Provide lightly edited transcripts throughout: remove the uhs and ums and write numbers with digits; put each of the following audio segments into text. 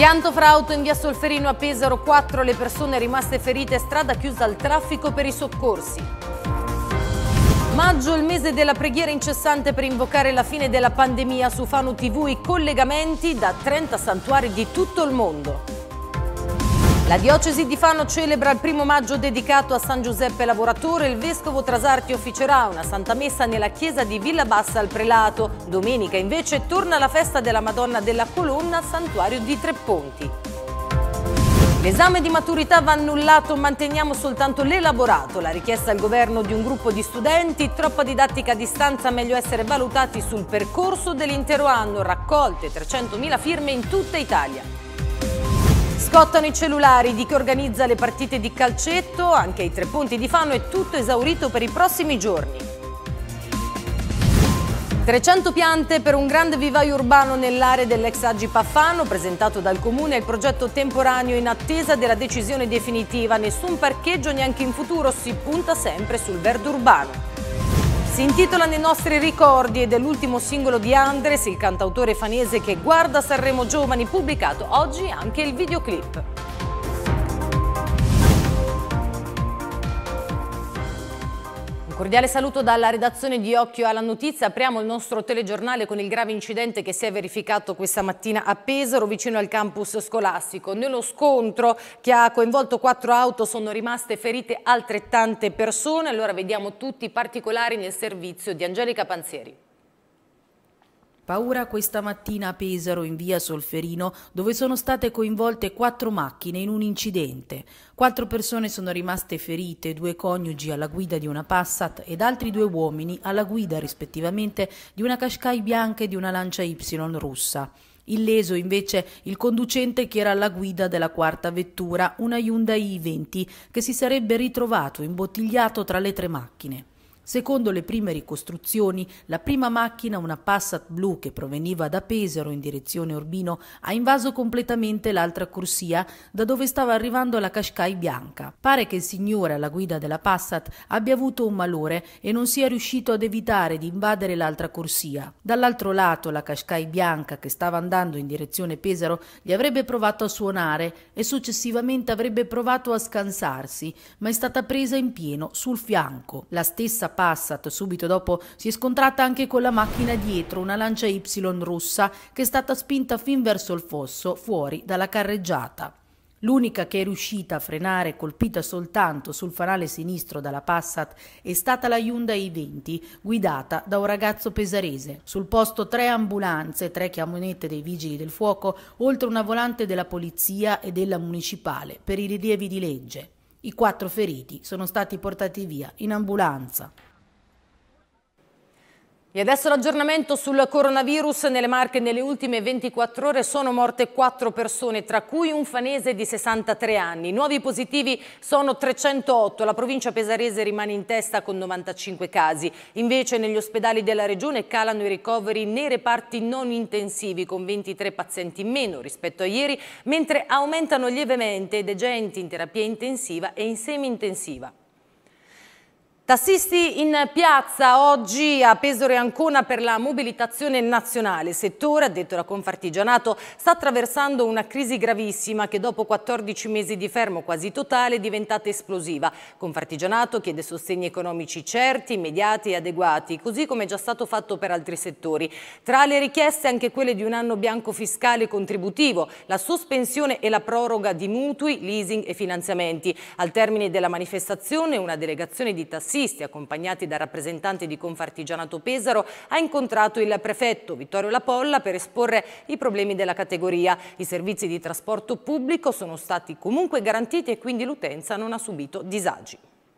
Schianto fra auto in via Solferino a Pesaro, 4 le persone rimaste ferite, strada chiusa al traffico per i soccorsi. Maggio, il mese della preghiera incessante per invocare la fine della pandemia. Su Fano TV i collegamenti da 30 santuari di tutto il mondo. La diocesi di Fano celebra il 1° maggio dedicato a San Giuseppe Lavoratore. Il vescovo Trasarti officerà una Santa Messa nella chiesa di Villa Bassa al Prelato. Domenica invece torna la festa della Madonna della Colonna al santuario di Trepponti. L'esame di maturità va annullato, manteniamo soltanto l'elaborato. La richiesta al governo di un gruppo di studenti, troppa didattica a distanza, meglio essere valutati sul percorso dell'intero anno. Raccolte 300.000 firme in tutta Italia. Scottano i cellulari di chi organizza le partite di calcetto, anche ai Trepponti di Fano è tutto esaurito per i prossimi giorni. 300 piante per un grande vivaio urbano nell'area dell'ex Agip a Fano, presentato dal Comune il progetto temporaneo in attesa della decisione definitiva. Nessun parcheggio neanche in futuro, si punta sempre sul verde urbano. Si intitola Nei nostri ricordi ed è l'ultimo singolo di Andres, il cantautore fanese che guarda Sanremo Giovani, pubblicato oggi anche il videoclip. Un cordiale saluto dalla redazione di Occhio alla Notizia. Apriamo il nostro telegiornale con il grave incidente che si è verificato questa mattina a Pesaro, vicino al campus scolastico. Nello scontro che ha coinvolto 4 auto sono rimaste ferite altrettante persone. Allora vediamo tutti i particolari nel servizio di Angelica Panzieri. Paura questa mattina a Pesaro, in via Solferino, dove sono state coinvolte 4 macchine in un incidente. 4 persone sono rimaste ferite, 2 coniugi alla guida di una Passat ed altri 2 uomini alla guida rispettivamente di una Qashqai bianca e di una Lancia Y russa. Illeso invece il conducente che era alla guida della 4ª vettura, una Hyundai i20, che si sarebbe ritrovato imbottigliato tra le 3 macchine. Secondo le prime ricostruzioni, la prima macchina, una Passat blu che proveniva da Pesaro in direzione Urbino, ha invaso completamente l'altra corsia da dove stava arrivando la Qashqai bianca. Pare che il signore alla guida della Passat abbia avuto un malore e non sia riuscito ad evitare di invadere l'altra corsia. Dall'altro lato la Qashqai bianca, che stava andando in direzione Pesaro, gli avrebbe provato a suonare e successivamente avrebbe provato a scansarsi, ma è stata presa in pieno sul fianco. La stessa Passat subito dopo si è scontrata anche con la macchina dietro, una Lancia Y russa, che è stata spinta fin verso il fosso, fuori dalla carreggiata. L'unica che è riuscita a frenare, colpita soltanto sul fanale sinistro dalla Passat, è stata la Hyundai i20, guidata da un ragazzo pesarese. Sul posto 3 ambulanze, 3 camionette dei vigili del fuoco, oltre una volante della polizia e della municipale per i rilievi di legge. I 4 feriti sono stati portati via in ambulanza. E adesso l'aggiornamento sul coronavirus. Nelle Marche nelle ultime 24 ore sono morte 4 persone, tra cui un fanese di 63 anni. I nuovi positivi sono 308, la provincia pesarese rimane in testa con 95 casi. Invece negli ospedali della regione calano i ricoveri nei reparti non intensivi con 23 pazienti in meno rispetto a ieri, mentre aumentano lievemente degenti in terapia intensiva e in semi-intensiva. Tassisti in piazza oggi a Pesaro e Ancona per la mobilitazione nazionale. Il settore, ha detto la Confartigianato, sta attraversando una crisi gravissima che dopo 14 mesi di fermo quasi totale è diventata esplosiva. Confartigianato chiede sostegni economici certi, immediati e adeguati, così come è già stato fatto per altri settori. Tra le richieste anche quelle di un anno bianco fiscale contributivo, la sospensione e la proroga di mutui, leasing e finanziamenti. Al termine della manifestazione una delegazione di tassisti accompagnati da rappresentanti di Confartigianato Pesaro ha incontrato il prefetto Vittorio Lapolla per esporre i problemi della categoria. I servizi di trasporto pubblico sono stati comunque garantiti e quindi l'utenza non ha subito disagi.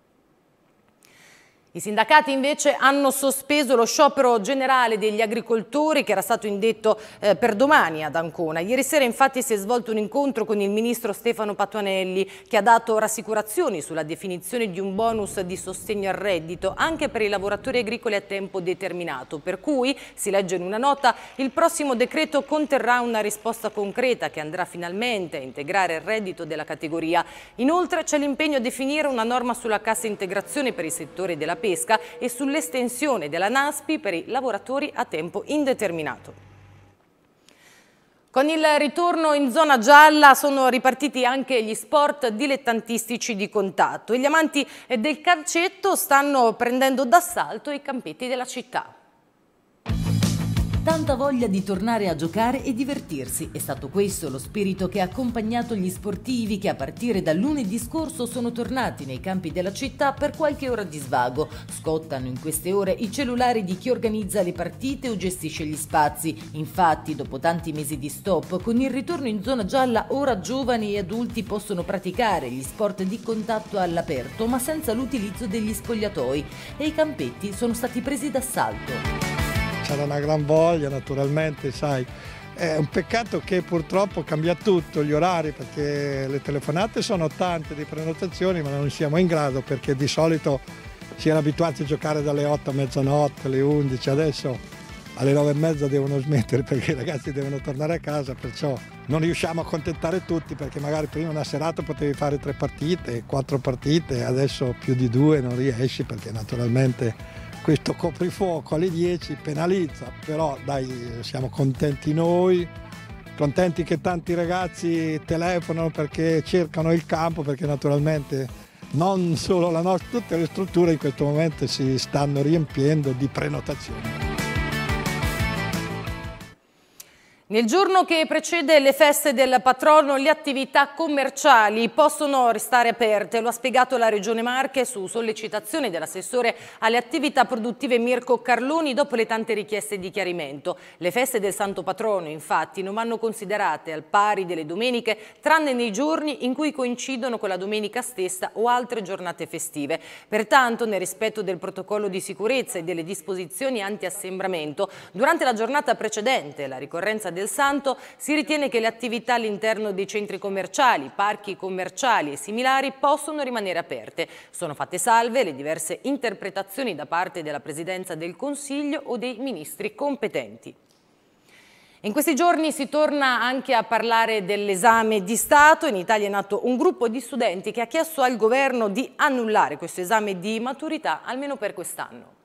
I sindacati invece hanno sospeso lo sciopero generale degli agricoltori che era stato indetto per domani ad Ancona. Ieri sera infatti si è svolto un incontro con il ministro Stefano Patuanelli che ha dato rassicurazioni sulla definizione di un bonus di sostegno al reddito anche per i lavoratori agricoli a tempo determinato, per cui, si legge in una nota, il prossimo decreto conterrà una risposta concreta che andrà finalmente a integrare il reddito della categoria. Inoltre c'è l'impegno a definire una norma sulla cassa integrazione per i settori della pesca e sull'estensione della NASPI per i lavoratori a tempo indeterminato. Con il ritorno in zona gialla sono ripartiti anche gli sport dilettantistici di contatto e gli amanti del calcetto stanno prendendo d'assalto i campetti della città. Tanta voglia di tornare a giocare e divertirsi. È stato questo lo spirito che ha accompagnato gli sportivi che a partire da lunedì scorso sono tornati nei campi della città per qualche ora di svago. Scottano in queste ore i cellulari di chi organizza le partite o gestisce gli spazi. Infatti, dopo tanti mesi di stop, con il ritorno in zona gialla ora giovani e adulti possono praticare gli sport di contatto all'aperto ma senza l'utilizzo degli spogliatoi e i campetti sono stati presi d'assalto. C'era una gran voglia naturalmente, sai, è un peccato che purtroppo cambia tutto, gli orari, perché le telefonate sono tante di prenotazioni ma non siamo in grado perché di solito si era abituati a giocare dalle 8 a mezzanotte, alle 11, adesso alle 9:30 devono smettere perché i ragazzi devono tornare a casa, perciò non riusciamo a accontentare tutti perché magari prima una serata potevi fare 3 partite, 4 partite, adesso più di 2 non riesci perché naturalmente questo coprifuoco alle 10 penalizza, però dai, siamo contenti noi, contenti che tanti ragazzi telefonano perché cercano il campo, perché naturalmente non solo la nostra, tutte le strutture in questo momento si stanno riempiendo di prenotazioni. Nel giorno che precede le feste del patrono, le attività commerciali possono restare aperte, lo ha spiegato la Regione Marche su sollecitazione dell'assessore alle attività produttive Mirko Carloni dopo le tante richieste di chiarimento. Le feste del Santo Patrono, infatti, non vanno considerate al pari delle domeniche, tranne nei giorni in cui coincidono con la domenica stessa o altre giornate festive. Pertanto, nel rispetto del protocollo di sicurezza e delle disposizioni anti-assembramento, durante la giornata precedente la ricorrenza del Santo si ritiene che le attività all'interno dei centri commerciali, parchi commerciali e similari possono rimanere aperte. Sono fatte salve le diverse interpretazioni da parte della Presidenza del Consiglio o dei ministri competenti. In questi giorni si torna anche a parlare dell'esame di Stato. In Italia è nato un gruppo di studenti che ha chiesto al governo di annullare questo esame di maturità almeno per quest'anno.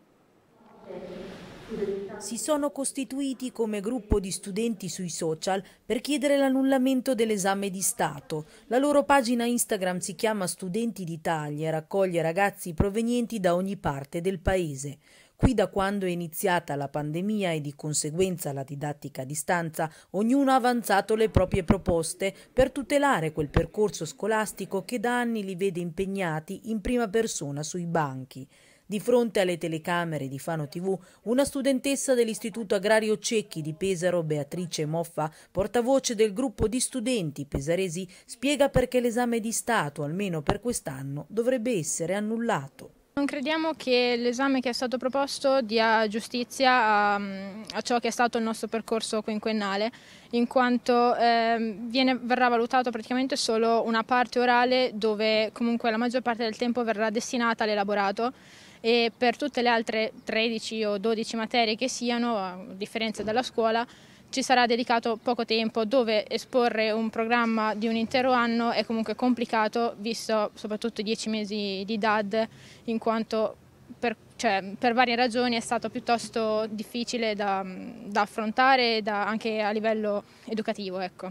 Si sono costituiti come gruppo di studenti sui social per chiedere l'annullamento dell'esame di Stato. La loro pagina Instagram si chiama Studenti d'Italia e raccoglie ragazzi provenienti da ogni parte del paese. Qui da quando è iniziata la pandemia e di conseguenza la didattica a distanza, ognuno ha avanzato le proprie proposte per tutelare quel percorso scolastico che da anni li vede impegnati in prima persona sui banchi. Di fronte alle telecamere di Fano TV, una studentessa dell'Istituto Agrario Cecchi di Pesaro, Beatrice Moffa, portavoce del gruppo di studenti pesaresi, spiega perché l'esame di Stato, almeno per quest'anno, dovrebbe essere annullato. Non crediamo che l'esame che è stato proposto dia giustizia a ciò che è stato il nostro percorso quinquennale, in quanto verrà valutato praticamente solo una parte orale dove comunque la maggior parte del tempo verrà destinata all'elaborato e per tutte le altre 13 o 12 materie che siano, a differenza della scuola, ci sarà dedicato poco tempo, dove esporre un programma di un intero anno è comunque complicato, visto soprattutto i 10 mesi di DAD, in quanto per varie ragioni è stato piuttosto difficile da affrontare anche a livello educativo. Ecco.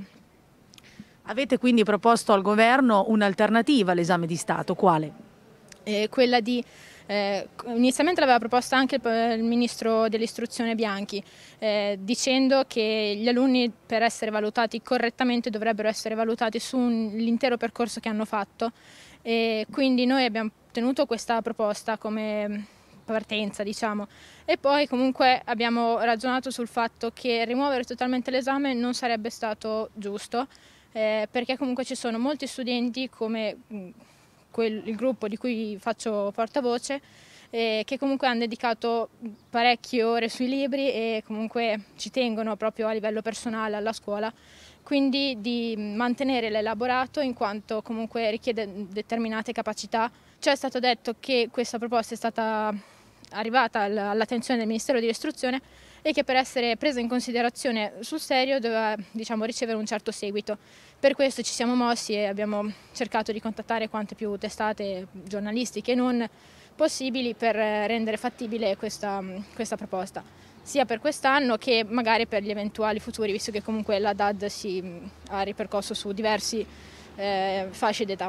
Avete quindi proposto al governo un'alternativa all'esame di Stato, quale? Quella di inizialmente l'aveva proposta anche il ministro dell'istruzione Bianchi, dicendo che gli alunni per essere valutati correttamente dovrebbero essere valutati sull'intero percorso che hanno fatto, e quindi noi abbiamo tenuto questa proposta come partenza, diciamo, e poi comunque abbiamo ragionato sul fatto che rimuovere totalmente l'esame non sarebbe stato giusto, perché comunque ci sono molti studenti come il gruppo di cui faccio portavoce, che comunque hanno dedicato parecchie ore sui libri e comunque ci tengono proprio a livello personale alla scuola, quindi di mantenere l'elaborato in quanto comunque richiede determinate capacità. Ci è stato detto che questa proposta è stata arrivata all'attenzione del Ministero dell'Istruzione e che per essere presa in considerazione sul serio doveva, diciamo, ricevere un certo seguito. Per questo ci siamo mossi e abbiamo cercato di contattare quante più testate giornalistiche e non possibili per rendere fattibile questa proposta, sia per quest'anno che magari per gli eventuali futuri, visto che comunque la DAD ha ripercorso su diversi fasce d'età.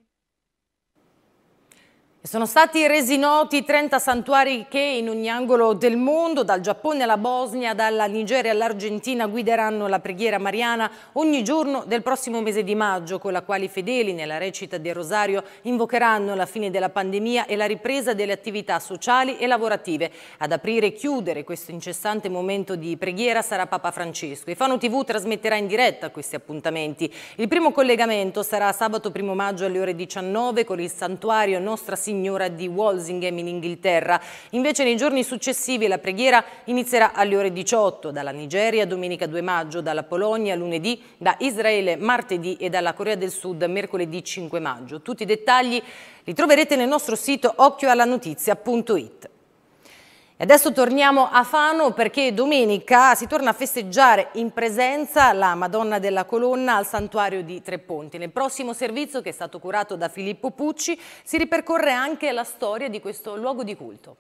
Sono stati resi noti 30 santuari che in ogni angolo del mondo, dal Giappone alla Bosnia, dalla Nigeria all'Argentina, guideranno la preghiera mariana ogni giorno del prossimo mese di maggio, con la quale i fedeli nella recita del Rosario invocheranno la fine della pandemia e la ripresa delle attività sociali e lavorative. Ad aprire e chiudere questo incessante momento di preghiera sarà Papa Francesco. E Fano TV trasmetterà in diretta questi appuntamenti. Il primo collegamento sarà sabato 1 maggio alle ore 19 con il santuario Nostra Signora di Walsingham in Inghilterra. Invece nei giorni successivi la preghiera inizierà alle ore 18, dalla Nigeria domenica 2 maggio, dalla Polonia lunedì, da Israele martedì e dalla Corea del Sud mercoledì 5 maggio. Tutti i dettagli li troverete nel nostro sito occhioallanotizia.it. E adesso torniamo a Fano perché domenica si torna a festeggiare in presenza la Madonna della Colonna al Santuario di Tre Ponti. Nel prossimo servizio, che è stato curato da Filippo Pucci, si ripercorre anche la storia di questo luogo di culto.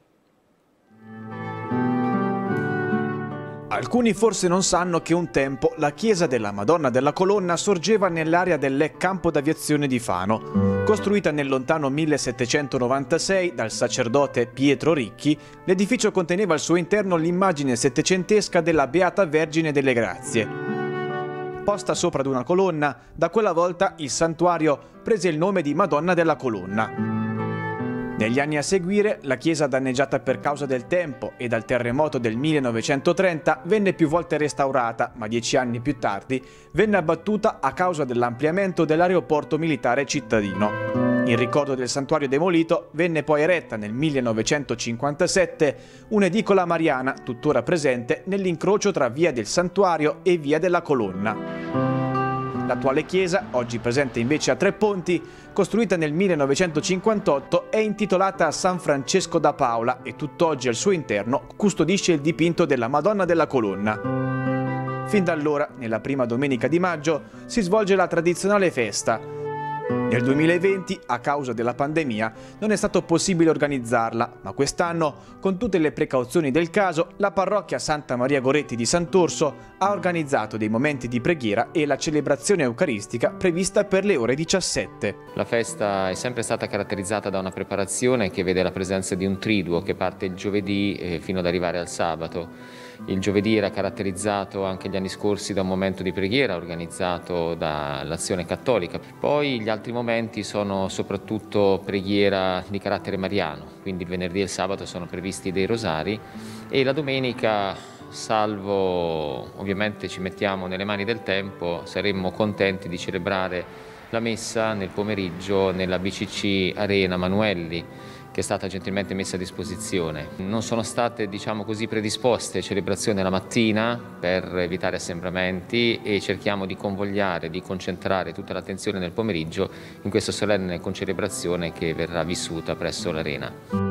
Alcuni forse non sanno che un tempo la chiesa della Madonna della Colonna sorgeva nell'area dell'ex campo d'aviazione di Fano. Costruita nel lontano 1796 dal sacerdote Pietro Ricchi, l'edificio conteneva al suo interno l'immagine settecentesca della Beata Vergine delle Grazie. Posta sopra ad una colonna, da quella volta il santuario prese il nome di Madonna della Colonna. Negli anni a seguire, la chiesa danneggiata per causa del tempo e dal terremoto del 1930 venne più volte restaurata, ma 10 anni più tardi venne abbattuta a causa dell'ampliamento dell'aeroporto militare cittadino. In ricordo del santuario demolito, venne poi eretta nel 1957 un'edicola mariana, tuttora presente nell'incrocio tra Via del Santuario e Via della Colonna. L'attuale chiesa, oggi presente invece a Tre Ponti, costruita nel 1958, è intitolata a San Francesco da Paola e tutt'oggi al suo interno custodisce il dipinto della Madonna della Colonna. Fin da allora, nella prima domenica di maggio, si svolge la tradizionale festa. Nel 2020, a causa della pandemia, non è stato possibile organizzarla, ma quest'anno, con tutte le precauzioni del caso, la parrocchia Santa Maria Goretti di Sant'Orso ha organizzato dei momenti di preghiera e la celebrazione eucaristica prevista per le ore 17. La festa è sempre stata caratterizzata da una preparazione che vede la presenza di un triduo che parte il giovedì fino ad arrivare al sabato. Il giovedì era caratterizzato anche gli anni scorsi da un momento di preghiera organizzato dall'Azione Cattolica. Poi gli altri momenti sono soprattutto preghiera di carattere mariano, quindi il venerdì e il sabato sono previsti dei rosari e la domenica, salvo ovviamente ci mettiamo nelle mani del tempo, saremmo contenti di celebrare la messa nel pomeriggio nella BCC Arena Manuelli, che è stata gentilmente messa a disposizione. Non sono state, diciamo così, predisposte celebrazioni la mattina per evitare assembramenti e cerchiamo di convogliare, di concentrare tutta l'attenzione nel pomeriggio in questa solenne concelebrazione che verrà vissuta presso l'Arena.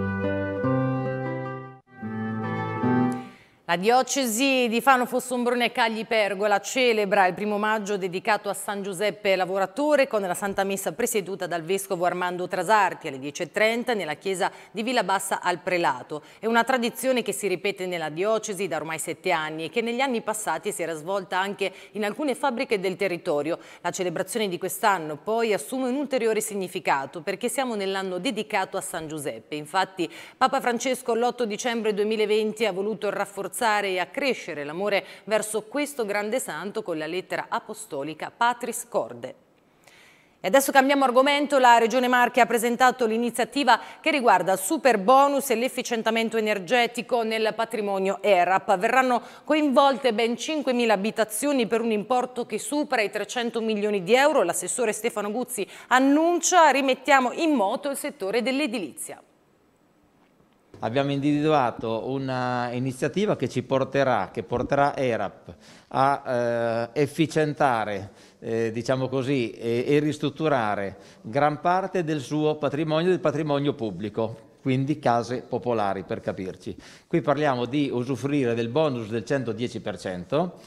La diocesi di Fano, Fossombrone e Cagli Pergola celebra il 1 maggio dedicato a San Giuseppe Lavoratore con la Santa Messa presieduta dal Vescovo Armando Trasarti alle 10:30 nella chiesa di Villa Bassa al Prelato. È una tradizione che si ripete nella diocesi da ormai 7 anni e che negli anni passati si era svolta anche in alcune fabbriche del territorio. La celebrazione di quest'anno poi assume un ulteriore significato perché siamo nell'anno dedicato a San Giuseppe. Infatti Papa Francesco l'8 dicembre 2020 ha voluto rafforzare e accrescere l'amore verso questo grande santo con la lettera apostolica Patris Corde. E adesso cambiamo argomento. La Regione Marche ha presentato l'iniziativa che riguarda il super bonus e l'efficientamento energetico nel patrimonio ERAP. Verranno coinvolte ben 5.000 abitazioni per un importo che supera i 300 milioni di euro. L'assessore Stefano Guzzi annuncia: rimettiamo in moto il settore dell'edilizia. Abbiamo individuato una iniziativa che porterà ERAP a efficientare, diciamo così, e ristrutturare gran parte del suo patrimonio, del patrimonio pubblico, quindi case popolari per capirci. Qui parliamo di usufruire del bonus del 110%,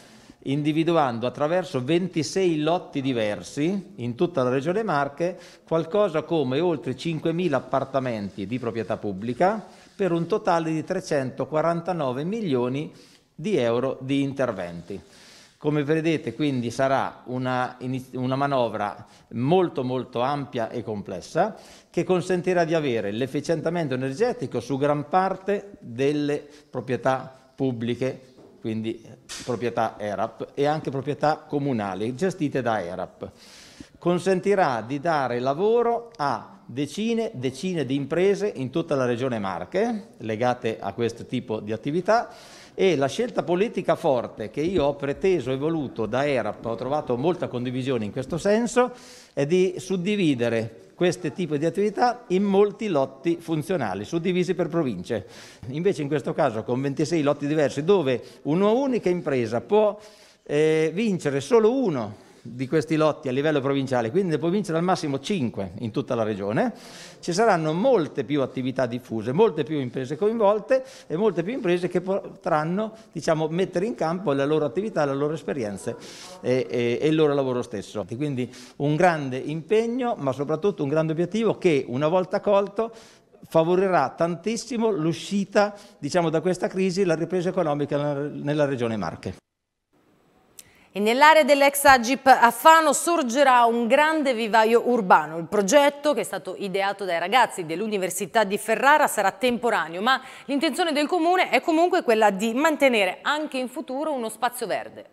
individuando attraverso 26 lotti diversi in tutta la Regione Marche qualcosa come oltre 5.000 appartamenti di proprietà pubblica per un totale di 349 milioni di euro di interventi. Come vedete, quindi sarà una manovra molto ampia e complessa che consentirà di avere l'efficientamento energetico su gran parte delle proprietà pubbliche, quindi proprietà ERAP e anche proprietà comunali gestite da ERAP. Consentirà di dare lavoro a decine di imprese in tutta la Regione Marche legate a questo tipo di attività, e la scelta politica forte che io ho preteso e voluto da ERAP, ho trovato molta condivisione in questo senso, è di suddividere questo tipo di attività in molti lotti funzionali, suddivisi per province. Invece in questo caso con 26 lotti diversi, dove una unica impresa può vincere solo uno di questi lotti a livello provinciale, quindi ne può vincere al massimo 5 in tutta la regione, ci saranno molte più attività diffuse, molte più imprese coinvolte e molte più imprese che potranno, diciamo, mettere in campo la loro attività, le loro esperienze e il loro lavoro stesso. Quindi un grande impegno, ma soprattutto un grande obiettivo che, una volta colto, favorirà tantissimo l'uscita, diciamo, da questa crisi, la ripresa economica nella Regione Marche. E nell'area dell'ex Agip a Fano sorgerà un grande vivaio urbano. Il progetto, che è stato ideato dai ragazzi dell'Università di Ferrara, sarà temporaneo, ma l'intenzione del Comune è comunque quella di mantenere anche in futuro uno spazio verde.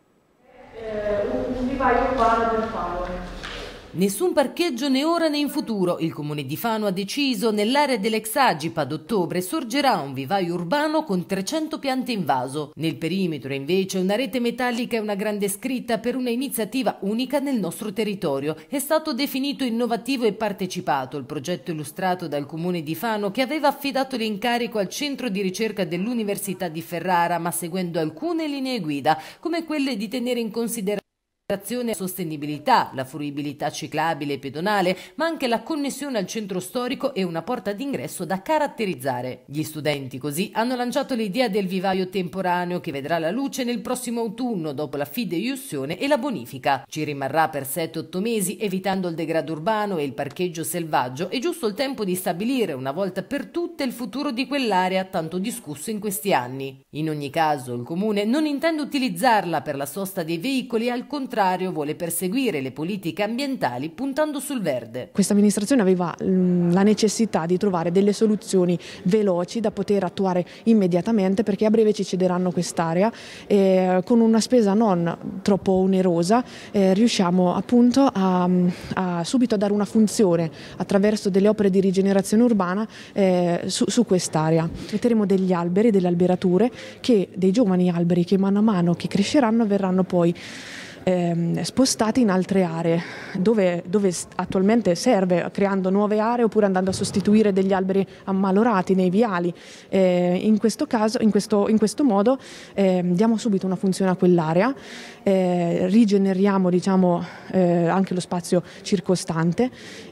Un vivaio urbano del Fano. Nessun parcheggio né ora né in futuro. Il Comune di Fano ha deciso, nell'area dell'ex Agip ad ottobre sorgerà un vivaio urbano con 300 piante in vaso. Nel perimetro invece una rete metallica e una grande scritta per una iniziativa unica nel nostro territorio. È stato definito innovativo e partecipato il progetto illustrato dal Comune di Fano, che aveva affidato l'incarico al centro di ricerca dell'Università di Ferrara, ma seguendo alcune linee guida, come quelle di tenere in considerazione la sostenibilità, la fruibilità ciclabile e pedonale, ma anche la connessione al centro storico e una porta d'ingresso da caratterizzare. Gli studenti così hanno lanciato l'idea del vivaio temporaneo, che vedrà la luce nel prossimo autunno dopo la fideiussione e la bonifica. Ci rimarrà per 7-8 mesi, evitando il degrado urbano e il parcheggio selvaggio, e giusto il tempo di stabilire una volta per tutte il futuro di quell'area tanto discusso in questi anni. In ogni caso il Comune non intende utilizzarla per la sosta dei veicoli, al contrario vuole perseguire le politiche ambientali puntando sul verde. Questa amministrazione aveva la necessità di trovare delle soluzioni veloci da poter attuare immediatamente, perché a breve ci cederanno quest'area e con una spesa non troppo onerosa riusciamo appunto a subito a dare una funzione attraverso delle opere di rigenerazione urbana su quest'area. Metteremo degli alberi, delle alberature, dei giovani alberi che mano a mano che cresceranno verranno poi spostati in altre aree dove attualmente serve, creando nuove aree oppure andando a sostituire degli alberi ammalorati nei viali. In questo caso, in questo modo diamo subito una funzione a quell'area, rigeneriamo, diciamo, anche lo spazio circostante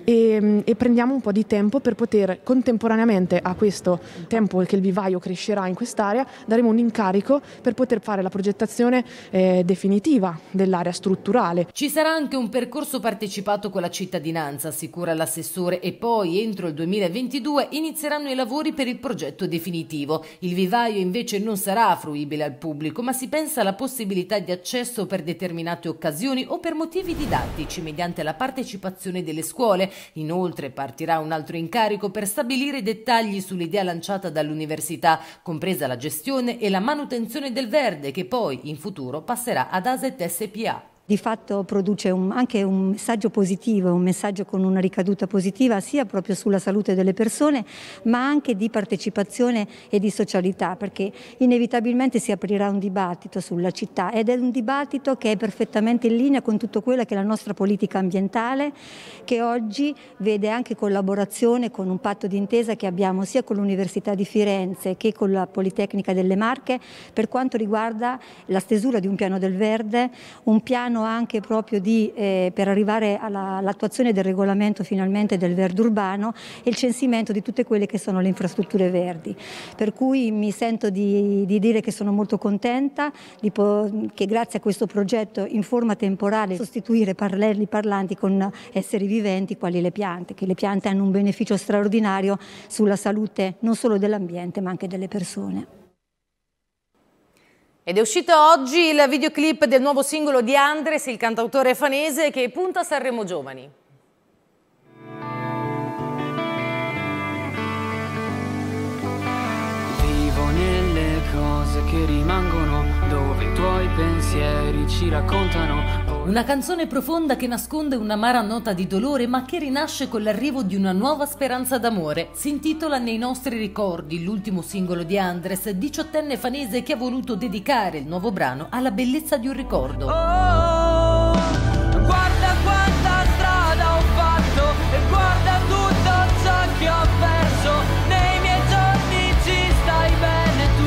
e prendiamo un po' di tempo per poter contemporaneamente a questo tempo che il vivaio crescerà in quest'area, daremo un incarico per poter fare la progettazione definitiva dell'area strutturale. Ci sarà anche un percorso partecipato con la cittadinanza, assicura l'assessore, e poi entro il 2022 inizieranno i lavori per il progetto definitivo. Il vivaio invece non sarà fruibile al pubblico, ma si pensa alla possibilità di accesso per determinate occasioni o per motivi didattici mediante la partecipazione delle scuole. Inoltre partirà un altro incarico per stabilire i dettagli sull'idea lanciata dall'università, compresa la gestione e la manutenzione del verde, che poi in futuro passerà ad ASET SpA. Di fatto produce anche un messaggio positivo, un messaggio con una ricaduta positiva sia proprio sulla salute delle persone, ma anche di partecipazione e di socialità, perché inevitabilmente si aprirà un dibattito sulla città, ed è un dibattito che è perfettamente in linea con tutto quello che è la nostra politica ambientale, che oggi vede anche collaborazione con un patto d'intesa che abbiamo sia con l'Università di Firenze che con la Politecnica delle Marche per quanto riguarda la stesura di un piano del verde, un piano piano anche proprio per arrivare all'attuazione del regolamento finalmente del verde urbano e il censimento di tutte quelle che sono le infrastrutture verdi. Per cui mi sento di dire che sono molto contenta che grazie a questo progetto in forma temporale sostituire pannelli parlanti con esseri viventi quali le piante, che le piante hanno un beneficio straordinario sulla salute non solo dell'ambiente ma anche delle persone. Ed è uscito oggi il videoclip del nuovo singolo di Andres, il cantautore fanese, che punta a Sanremo Giovani. Vivo nelle cose che rimangono, dove i tuoi pensieri ci raccontano. Una canzone profonda che nasconde un'amara nota di dolore ma che rinasce con l'arrivo di una nuova speranza d'amore. Si intitola Nei nostri ricordi, l'ultimo singolo di Andres, 18enne fanese che ha voluto dedicare il nuovo brano alla bellezza di un ricordo. Oh, guarda quanta strada ho fatto e guarda tutto ciò che ho perso. Nei miei giorni ci stai bene tu.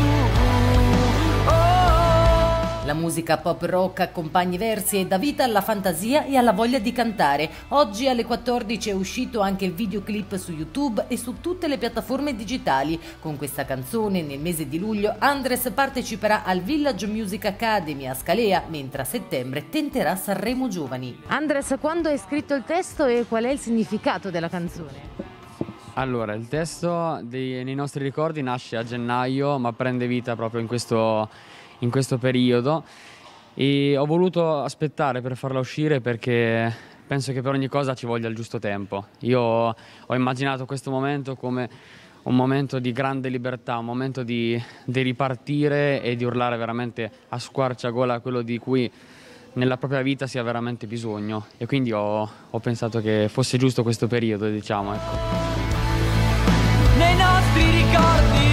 La musica pop rock accompagna i versi e dà vita alla fantasia e alla voglia di cantare. Oggi alle 14 è uscito anche il videoclip su YouTube e su tutte le piattaforme digitali. Con questa canzone nel mese di luglio Andres parteciperà al Village Music Academy a Scalea, mentre a settembre tenterà Sanremo Giovani. Andres, quando hai scritto il testo e qual è il significato della canzone? Allora, il testo Nei nostri ricordi nasce a gennaio ma prende vita proprio in questo periodo e ho voluto aspettare per farla uscire perché penso che per ogni cosa ci voglia il giusto tempo. Io ho immaginato questo momento come un momento di grande libertà, un momento di ripartire e di urlare veramente a squarciagola quello di cui nella propria vita si ha veramente bisogno, e quindi ho pensato che fosse giusto questo periodo, diciamo, ecco. Nei nostri ricordi.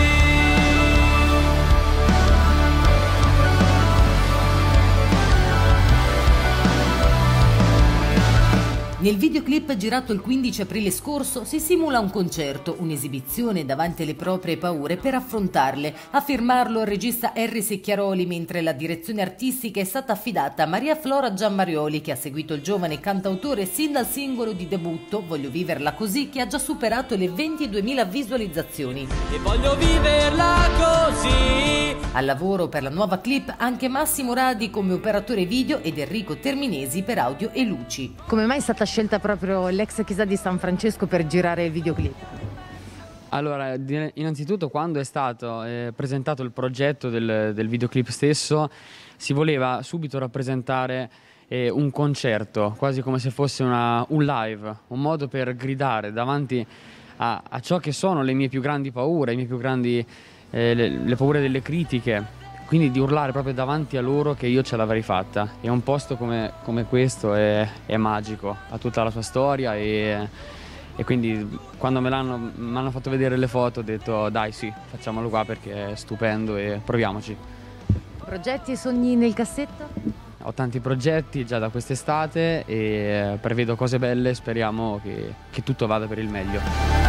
Nel videoclip girato il 15 aprile scorso si simula un concerto, un'esibizione davanti alle proprie paure per affrontarle. A firmarlo il regista Harry Secchiaroli, mentre la direzione artistica è stata affidata a Maria Flora Giammarioli, che ha seguito il giovane cantautore sin dal singolo di debutto Voglio viverla così, che ha già superato le 22.000 visualizzazioni. E voglio viverla così. Al lavoro per la nuova clip anche Massimo Radi come operatore video ed Enrico Terminesi per audio e luci. Come mai è stata scelta proprio l'ex chiesa di San Francesco per girare il videoclip? Allora, innanzitutto quando è stato presentato il progetto del videoclip stesso si voleva subito rappresentare un concerto, quasi come se fosse un live, un modo per gridare davanti a ciò che sono le mie più grandi paure, le paure delle critiche. Quindi di urlare proprio davanti a loro che io ce l'avrei fatta. E un posto come questo è magico, ha tutta la sua storia e quindi quando mi hanno fatto vedere le foto ho detto dai sì, facciamolo qua perché è stupendo e proviamoci. Progetti e sogni nel cassetto? Ho tanti progetti già da quest'estate e prevedo cose belle, speriamo che tutto vada per il meglio.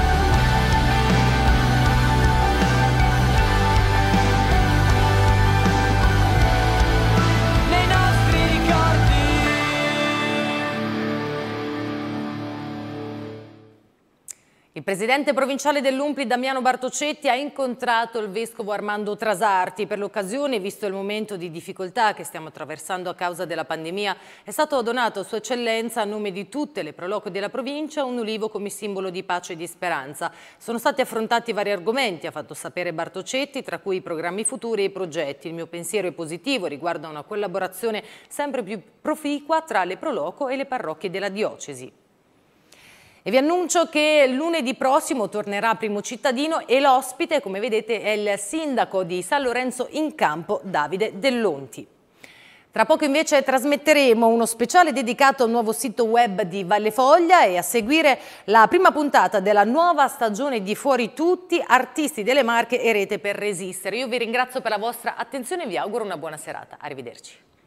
Il presidente provinciale dell'Umpli, Damiano Bartocetti, ha incontrato il vescovo Armando Trasarti. Per l'occasione, visto il momento di difficoltà che stiamo attraversando a causa della pandemia, è stato donato a Sua Eccellenza, a nome di tutte le proloco della provincia, un ulivo come simbolo di pace e di speranza. Sono stati affrontati vari argomenti, ha fatto sapere Bartocetti, tra cui i programmi futuri e i progetti. Il mio pensiero è positivo riguardo a una collaborazione sempre più proficua tra le proloco e le parrocchie della diocesi. E vi annuncio che lunedì prossimo tornerà Primo Cittadino e l'ospite, come vedete, è il sindaco di San Lorenzo in Campo, Davide Dell'Onti. Tra poco invece trasmetteremo uno speciale dedicato al nuovo sito web di Valle Foglia e a seguire la prima puntata della nuova stagione di Fuori Tutti, artisti delle Marche e Rete per Resistere. Io vi ringrazio per la vostra attenzione e vi auguro una buona serata. Arrivederci.